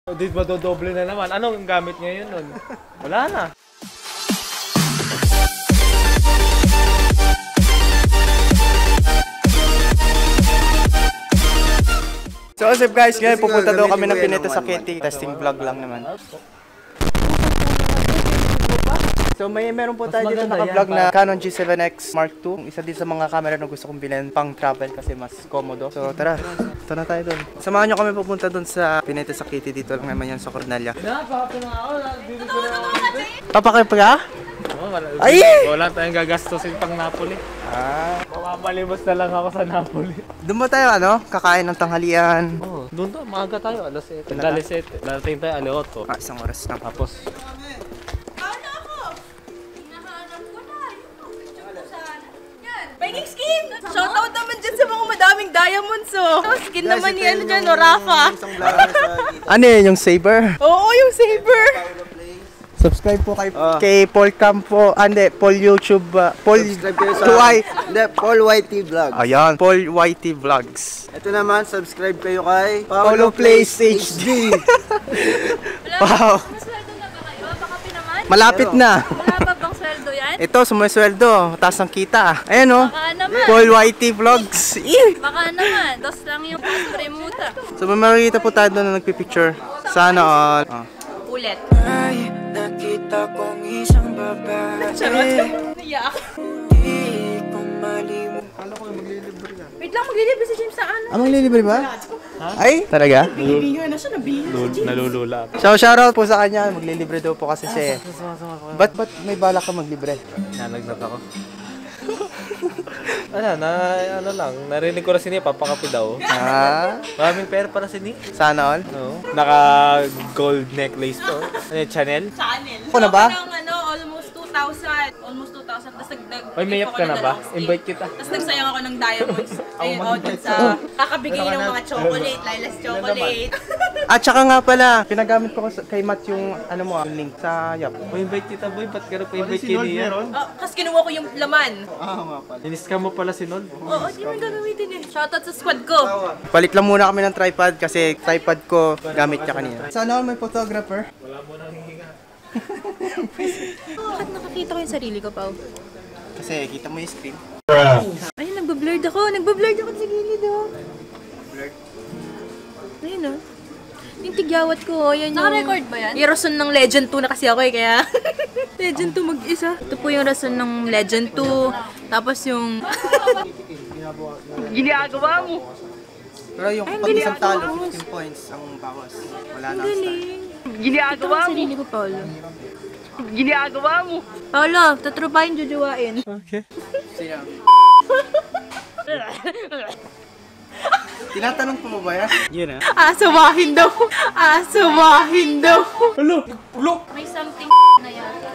Di ba dodoble na naman? Anong gamit ngayon nun? Wala na. So what's up guys, ngayon pupunta daw kami ng Pineta sa Kitty. Testing vlog lang naman. So meron po tayo dito naka-vlog na Canon G7X Mark II. Isa din sa mga camera na gusto kong bilhin pang travel kasi mas komodo. So tara tayo doon. Samahan nyo kami pupunta doon sa Pineta sa Kitty. Dito lang naman yan sa Cornelia. Papakay pa ka? Ay! Wala tayong gagastusin pang Napoli. Mamamalibos na lang ako sa Napoli. Doon ba tayo kakain ng tanghalian? Oo, doon to, maaga tayo, alas 7. Alas 7. Darating tayo, alas 8. Isang oras na. Tapos, Making skin! Shoutout naman dyan sa mga madaming diamonds, oh! Skin naman yan dyan, Rafa! Ano yun, yung saber? Oo, yung saber! Subscribe po kay Paul Campo, Paul YouTube, Paul Paul YT Vlogs. Ayan, Paul YT Vlogs. Ito naman, subscribe kayo kay Paulo Plays HD. Wow. Masweldo na ba kayo? Baka pinaman? Malapit na. Wala ba bang sweldo yan? Ito, sumasweldo. Taas ang kita. Ayan o. Baka naman. Paul YT Vlogs. Baka naman. Dos lang yung premuta. So, may makikita po tayo doon na nagpipicture. Sana all. Ulit. Ay, nakita kong isang babae. Naiyak. Di ko malimu. Wait lang, maglilibre si James sa ano? Maglilibre ba? Ay, talaga? Bihira na siya, nabihira si James. nalulula. So, shoutout po sa kanya. Maglilibre daw po kasi siya eh. Ba't may balak ka maglibre? Nalagnat ako. Ano lang, narinig ko na si Nia, papakapi daw. Maraming pera para si Nia. Sana all? No. Naka gold necklace to. Ano yung Chanel? Channel. Ako na ba? Almost 2,000. Almost 2,000. Tapos May mayak ka na ba? Invite kita. Tapos nagsayang ako ng diamonds. Ayun, dun sa kakabigay ng mga chocolate, Lilas chocolate. At saka nga pala, pinagamit ko kay Matt yung yung link sa Yap. May invite kita boy, ba't ka na pa-invite kay Nia? Kasi kinuha ko yung laman. nga pala. Iniska mo pala si Nod? Oo, di mo gagamitin eh. Shoutout sa squad ko. Palit lang muna kami ng tripod kasi tripod ko gamit niya kanina. Sana all may photographer. Wala mo nang hihinga. Bakit nakakita ko yung sarili ko, Pao? Kasi kita mo yung screen. Ayun, nagbablurred ako. Nagbablurred ako sa gilid, oh. Blurred. Ayun, oh. Yung tigyawat ko, ayan yung... Naka-record ba yan? Yung rason ng Legend 2 na kasi ako eh, kaya... Legend 2 mag-isa. Ito po yung rason ng Legend 2. Tapos yung... Ginagawa mo! Pero yung pag isang talo, 15 points ang bawas. Wala na ang start. Ginagawa mo! Ito ang sarili ko, Paolo. Ginagawa mo! Paolo, tatrupahin, jujuwain. Okay. Sino? Tinatanong po ba yan? Yun ah. Asawahin daw! Asawahin daw! May something na yata.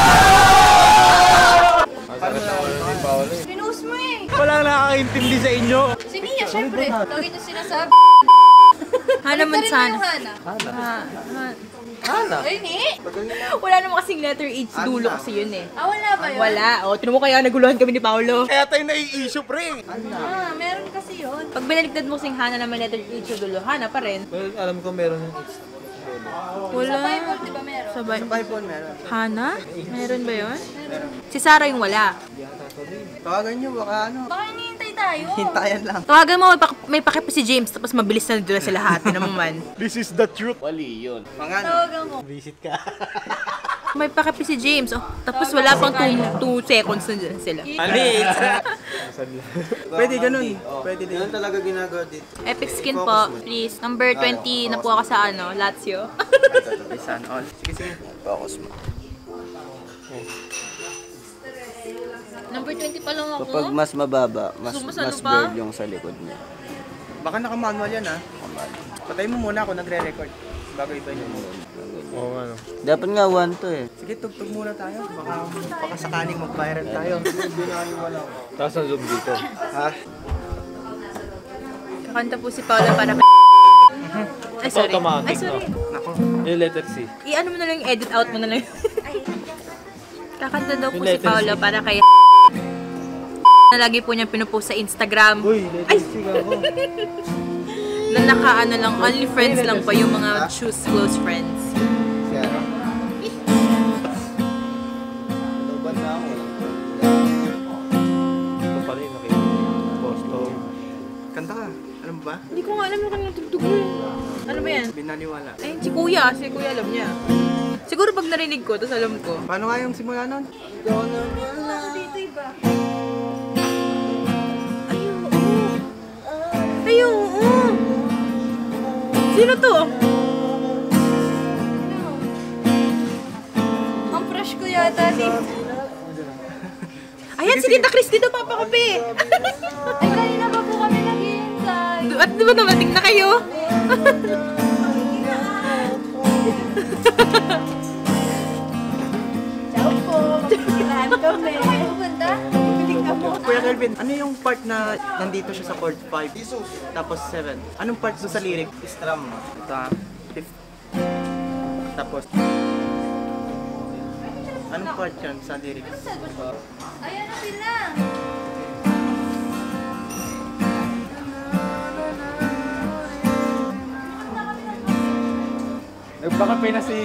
Pinost mo eh. Walang nakakaintindi sa inyo. Si Nia, syempre. Lagi niya sinasabi. Hana man sana. Hana. Ay, ni. Wala naman kasing letter H sa dulo kasi yun eh. Wala ba yun? Wala. O, tinan mo kaya naguluhan kami ni Paolo. Kaya tayo nai-issue, pre! Meron kasi yun. Pag binaligtad mo kasing Hana na may letter H sa dulo, Hana pa rin. Well, alam ko meron yung H. Wala. Sa Bible, di ba meron? Sa Bible. iPhone meron. Hana? Meron ba yun? Si Sarah yung wala. Tawagan nyo, baka Baka hinihintay tayo. hintayan lang. Tawagan mo, may pakip si James, tapos mabilis na doon sila lahat. Tinan mo man. This is the truth. Mga Tawagan mo. Visit ka. May pakip si James, oh. Tapos wala pang 2 seconds na dyan sila. Alit! Pwede ganun. Pwede din. Yan talaga ginagawa dito. Epic skin po, please. Number 20 na po ako sa Lazio. Sana all. Sige. Focus mo. Number 20 pa lang ako. Kapag mas mababa, mas Gusto mo sa ano pa? blurred yung sa likod niya. Baka naka-manual yan Patay mo muna ako nagre-record. Bago iba nyo. Oo ano. Dapat nga 1 to eh. Sige, tugtog muna tayo. Baka sakaling mag-viral tayo. Tapos ang zoom dito. Kakanta po si Paula para Ay, sorry. Automatic, Ay, sorry. Nako. Yung letter C. I-ano mo na lang, edit out mo na lang. Kakanta daw po Yung si letter Paula C. para kay na lagi po niyang pinupost sa Instagram. Uy, letter C ka ako. Na naka-ano lang, only friends lang pa yung mga choose close friends. Ito pala yung nakita. Kanta ka. Alam mo ba? Hindi ko nga alam yung kanilang tugtog eh. Ano ba yan? Binaniwala. Ay, si Kuya alam niya. Siguro pag narinig ko, tapos alam ko. Paano nga yung simula nun? Dito iba. Ay, oo. Sino to? Ang fresh ko yata dito. Ayan, si Tita Christy daw papakape. Ay, kanina pa po kami naghihintay. At di ba dumating na kayo? Ciao po. Magkikirahan kami. Ay, pupunta? Piling ka mo. Kuya Kelvin, ano yung part na nandito siya sa chord 5? Tapos 7. Anong part doon sa lyric? Strum. Ito ha? 5. Tapos... Anong part yun sa lyrics? Ayan na sila. Nagpakape na si...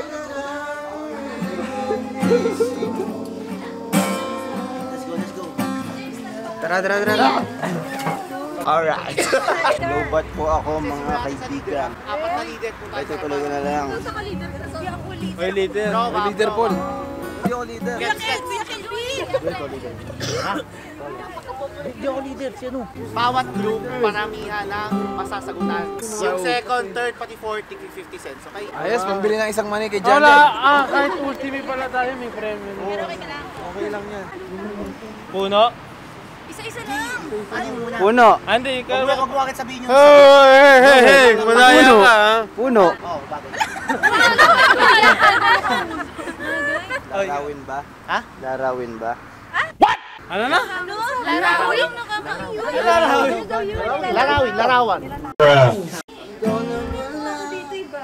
Let's go. Tara. Alright. Lobat po ako mga kaibigan. Ito tuloy ko na lang. May leader. May leader, Paul. Hindi ako leader. Kuya Kelvin! Hindi ako leader. Sino? Bawat group, paramihan ng masasagutan. Yung second, third, pati 40, 50 cents. Okay? Ayos, pambili ng isang money kay John. Kahit ultimate pala tayo, may premium. Okay lang yan. Puno. Isa-isa lang. Puno. Hindi, ikaw. Huwag mo bakit sabihin nyo. Hey! Madaya ka, ha? Puno. Oh, bakit? Larawin ba? Ha? Larawin ba? Ano na? Larawin na kakaiyon. Larawan. Dito iba.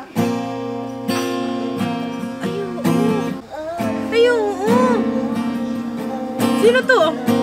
Ay, oo. Sino to?